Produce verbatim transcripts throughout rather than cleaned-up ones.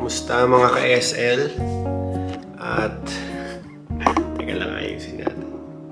Kumusta mga ka-S L? At teka lang, ayusin natin.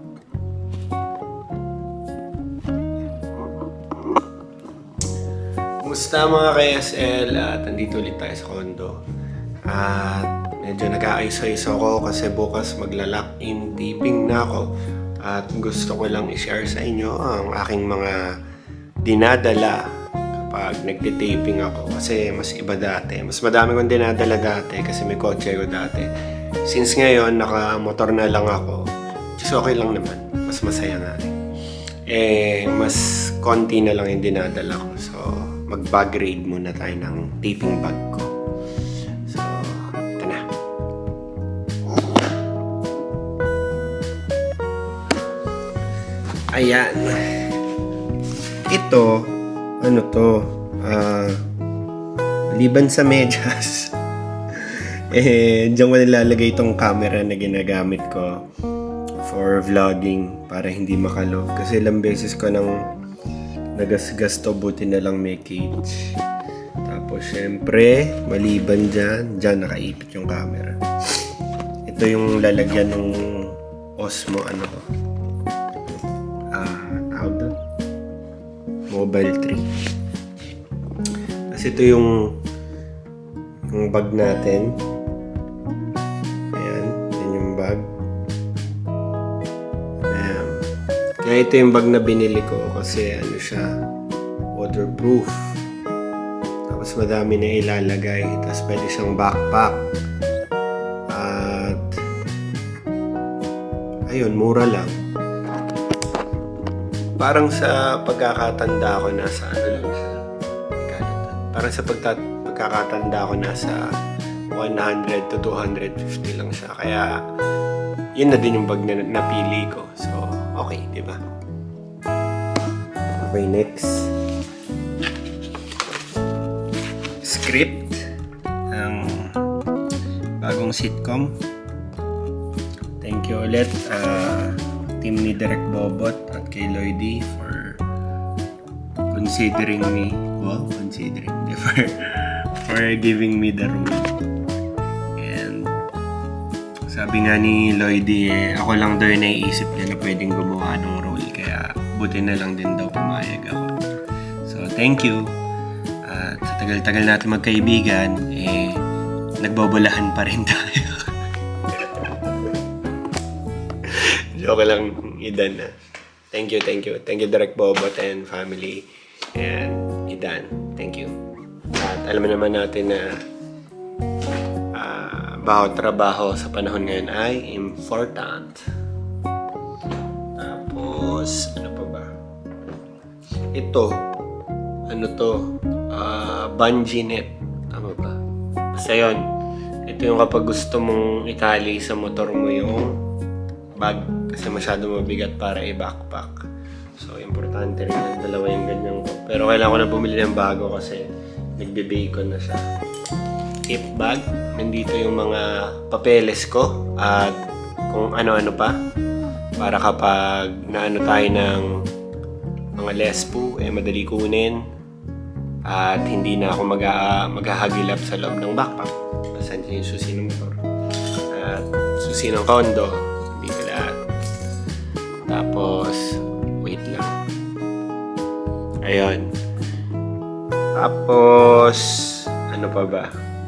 Kumusta mga ka-S L? At nandito ulit tayo sa condo. At medyo nag-aayos-ayos ako kasi bukas magla-lock-in taping na ako. At gusto ko lang i-share sa inyo ang aking mga dinadala kapag nagtitaping ako. Kasi mas iba dati. Mas madami kong dinadala dati kasi may kotse ko dati. Since ngayon, naka-motor na lang ako. Just okay lang naman. Mas masaya nga rin. Eh, mas konti na lang yung dinadala ko. So, mag-bag raid muna tayo ng taping bag ko. So, ito na. Ayan. Ito, ano to, uh, liban sa medyas, eh, diyan ko nilalagay itong camera na ginagamit ko for vlogging para hindi makalog. Kasi ilang beses ko nang nagasgas to, buti na lang may cage. Tapos, syempre, maliban dyan, dyan nakaipit yung camera. Ito yung lalagyan ng Osmo, ano to, Mobile three. Kasi ito yung yung bag natin. Ayan, yan yung bag. Ayan. Kaya ito yung bag na binili ko kasi ano siya, waterproof. Tapos madami na ilalagay. Tapos pwede siyang backpack. At ayun, mura lang. Parang sa pagkakatanda ko nasa ano lang siya. Parang sa pagka, pagkakatanda ko nasa one hundred to two hundred fifty lang siya. Kaya yun na din yung bag na napili ko. So, okay, di ba? Okay, next. Script ng bagong sitcom. Thank you ulit. Uh, team ni Direk Bobot at kay Lloydie for considering me, well, considering me, for, for giving me the role. And sabi nga ni Lloydie, eh, ako lang daw yung naiisip niya na pwedeng gumawa ng role, kaya buti na lang din daw pumayag ako. So, thank you. At sa tagal-tagal natin magkaibigan, eh, nagbobolahan pa rin tayo. Joke lang, Idan na. Thank you, thank you. Thank you, Direk Bobot and family. And Idan, thank you. At alam naman natin na uh, bawat trabaho sa panahon ngayon ay important. Tapos, ano pa ba? Ito, ano to? Uh, bungee net. Tama ba? Basta yun. Ito yung kapag gusto mong itali sa motor mo yung bag. Kasi masyado mabigat para i-backpack. So, importante rin yung dalawa yung ganyan ko. Pero kailangan ko na bumili ng bago kasi nagbe-bacon na siya. Tip bag. Nandito yung mga papeles ko at kung ano-ano pa. Para kapag naano tayo ng mga lespo, eh madali kunin. At hindi na ako mag maghahagilap sa loob ng backpack. Asan yung susi ng motor. At susi ng condo. Tapos, wait lang. Ayun. Tapos, ano pa ba?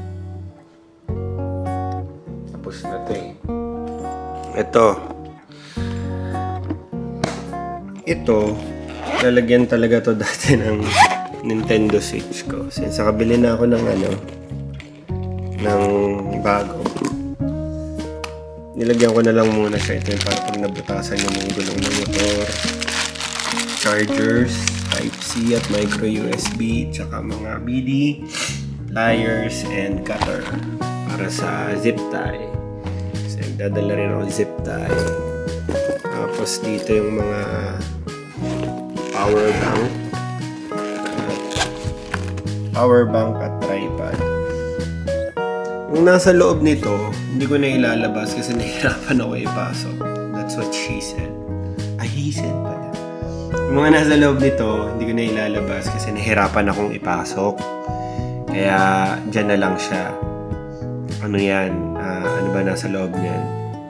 Tapos na ito eh. Ito. Ito, lalagyan talaga to dati ng Nintendo Switch ko. Since nakabili na ako ng ano, ng bago. Nilagyan ko na lang muna siya. Ito yung para pag nabutasan yung mga gulong ng motor. Chargers, Type-C at micro U S B, tsaka mga B D, pliers, and cutter para sa zip tie. So, nagdadala rin ako zip tie. Tapos dito yung mga power bank. Power bank at tripod. Yung nasa loob nito, hindi ko na ilalabas kasi nahihirapan ako ipasok. That's what she said. Ay, he said pala. Yung mga nasa loob nito, hindi ko na ilalabas kasi nahihirapan akong ipasok. Kaya, dyan na lang siya. ano yan, uh, ano ba nasa loob niyan?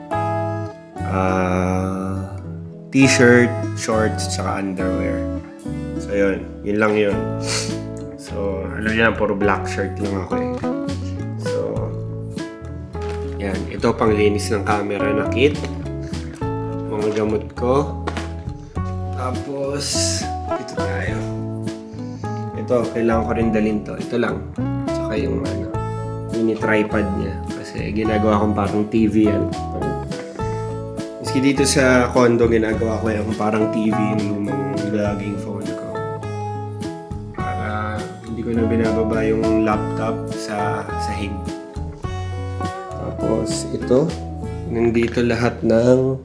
Uh, t-shirt, shorts, tsaka underwear. So yun, yun lang yun. So, ano yan, puro black shirt lang ako eh. So, yan, ito pang linis ng camera na kit. Mga gamot ko. Tapos, ito tayo. Ito, kailangan ko rin dalhin to. Ito lang. Tsaka yung ano, mini tripod niya. Kasi ginagawa kong parang T V yan. Maski dito sa condo, ginagawa ko yung parang T V yung mga vlogging phone ko. Para hindi ko na binababa yung laptop sa sahig. Tapos, ito. Nandito lahat ng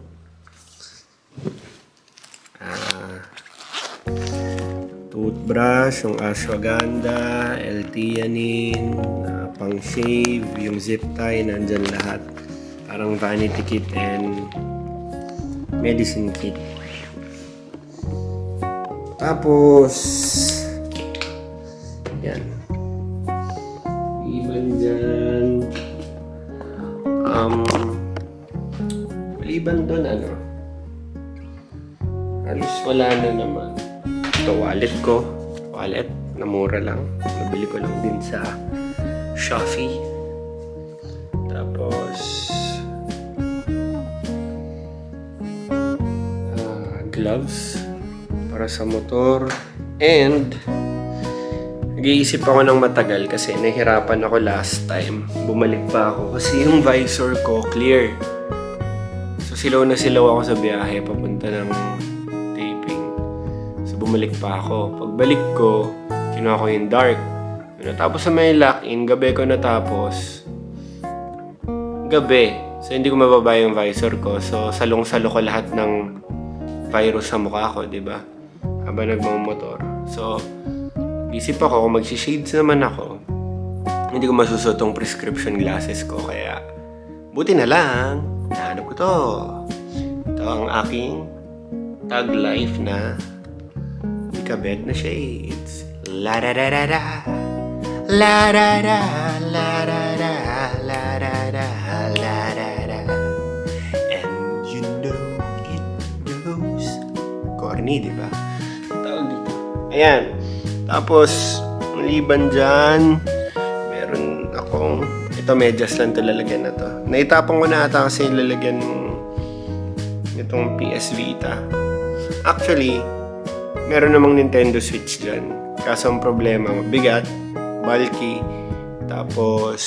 toothbrush, yung ashwagandha, L-theanine, uh, pang shave, yung zip tie, nandyan lahat. Parang vanity kit and medicine kit. Tapos, yan. Iban dyan. Um, maliban doon, ano? Halos wala na naman. Ito, wallet ko. Wallet. Na mura lang. Nabili ko lang din sa Shopee. Tapos uh, gloves para sa motor. And nag-iisip ako ng matagal kasi nahihirapan ako last time. Bumalik pa ako kasi yung visor ko clear. So silaw na silaw ako sa biyahe papunta ng bumalik pa ako. Pagbalik ko, kinuha ko yung dark. Natapos sa may lock-in, gabi ko natapos. Gabi. So, hindi ko mababa yung visor ko. So, salong-salo ko lahat ng virus sa mukha ko, di ba? Habang nagmamotor. So, isip ako, kung mag-shades naman ako, hindi ko masusot tong prescription glasses ko. Kaya, buti na lang, nahanap ko to. Ito ang aking Tag Life na kabed na shades. La da da da da. La da da. La da da. La da da. La da da. And you know it goes. Corny, di ba? Tawag dito. Ayan. Tapos, maliban dyan, meron akong, ito medyas lang ito lalagyan na to. Naitapang ko na ata kasi lalagyan itong P S Vita. Actually, meron namang Nintendo Switch dyan. Kaso ang problema, mabigat, bulky, tapos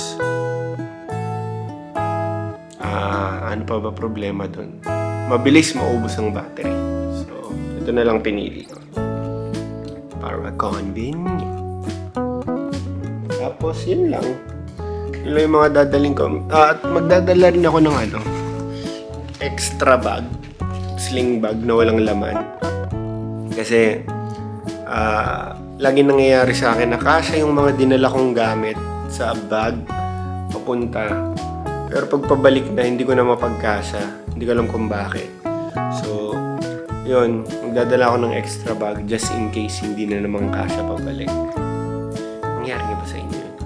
ah, ano pa ba problema dun? Mabilis maubos ang battery. So, ito na lang pinili ko. Para convenient. Tapos, yun lang. Yun lang yung mga dadaling ko. Ah, at magdadala rin ako ng ano, extra bag. Sling bag na walang laman. Kasi, uh, lagi nangyayari sa akin na kasya yung mga dinala kong gamit sa bag papunta. Pero pag pabalik na, hindi ko na mapagkasya. Hindi ko alam kung bakit. So, yun. Magdadala ako ng extra bag just in case hindi na naman kasya pabalik. Nangyari nga ba sa inyo yun?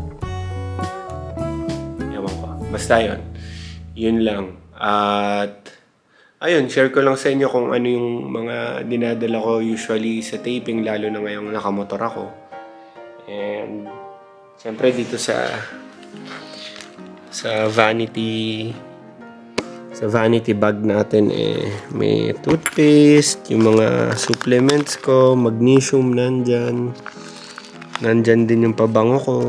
Ewan ko. Basta yun. Yun lang. At ayun, share ko lang sa inyo kung ano yung mga dinadala ko usually sa taping, lalo na ngayong nakamotor ako. And siyempre dito sa sa vanity sa vanity bag natin eh may toothpaste, yung mga supplements ko, magnesium nandyan. Nandyan din yung pabango ko.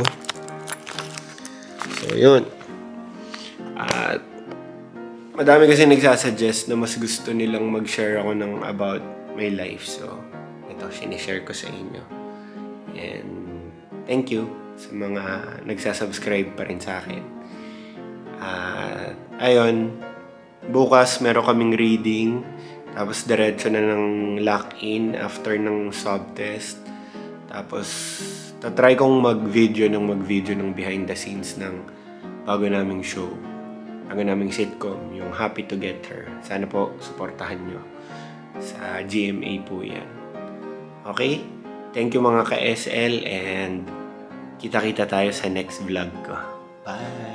So yun. At madami kasi nagsasuggest na mas gusto nilang mag-share ako ng about my life. So, ito, sinishare ko sa inyo. And, thank you sa mga nagsasubscribe pa rin sa akin. At, uh, ayun, bukas meron kaming reading. Tapos, diretso na ng lock-in after ng swab test. Tapos, tatry kong mag-video ng mag-video ng behind the scenes ng bago naming show. Bago naming sitcom, yung Happy Together. Sana po, suportahan nyo. Sa G M A po yan. Okay? Thank you mga ka-S L and kita-kita tayo sa next vlog ko. Bye!